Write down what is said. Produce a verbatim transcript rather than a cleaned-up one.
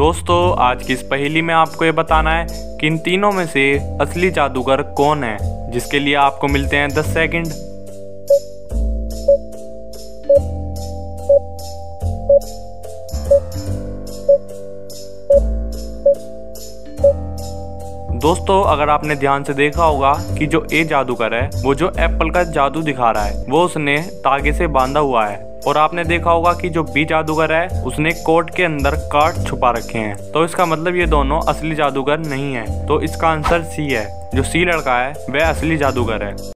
दोस्तों आज की इस पहेली में आपको ये बताना है कि इन तीनों में से असली जादूगर कौन है, जिसके लिए आपको मिलते हैं दस सेकंड। दोस्तों अगर आपने ध्यान से देखा होगा कि जो ए जादूगर है वो जो एप्पल का जादू दिखा रहा है वो उसने तागे से बांधा हुआ है, और आपने देखा होगा कि जो बी जादूगर है उसने कोट के अंदर कार्ड छुपा रखे हैं। तो इसका मतलब ये दोनों असली जादूगर नहीं है। तो इसका आंसर सी है, जो सी लड़का है वह असली जादूगर है।